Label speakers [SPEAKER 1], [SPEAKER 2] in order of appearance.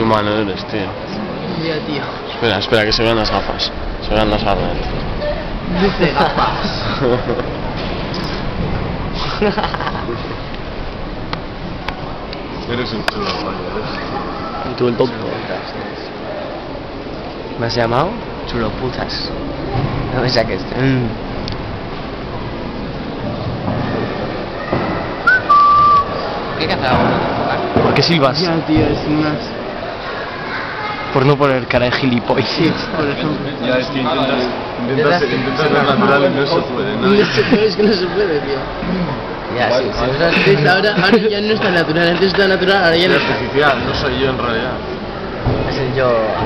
[SPEAKER 1] Qué malo eres, tío.
[SPEAKER 2] Ya, tío.
[SPEAKER 1] Espera, espera, que se vean las gafas. Se vean las gafas.
[SPEAKER 2] Dice gafas.
[SPEAKER 1] Eres un chulo,
[SPEAKER 3] Y tú el tonto. ¿Me has llamado?
[SPEAKER 2] Chulo putas.
[SPEAKER 3] No me saques.
[SPEAKER 2] ¿Qué hace ahora?
[SPEAKER 3] ¿Por qué silbas?
[SPEAKER 2] Ya, tío, es unas...
[SPEAKER 3] Por no poner cara de gilipollas.
[SPEAKER 2] Por ejemplo.
[SPEAKER 1] Ya, es que intentas ser natural y no se puede, ¿no?
[SPEAKER 2] No se puede, es que no se puede, tío.
[SPEAKER 3] Ya, sí,
[SPEAKER 2] Antes, ahora ya no está natural, antes está natural, ahora ya no está.
[SPEAKER 1] Artificial, no soy yo en realidad.
[SPEAKER 3] Es el yo.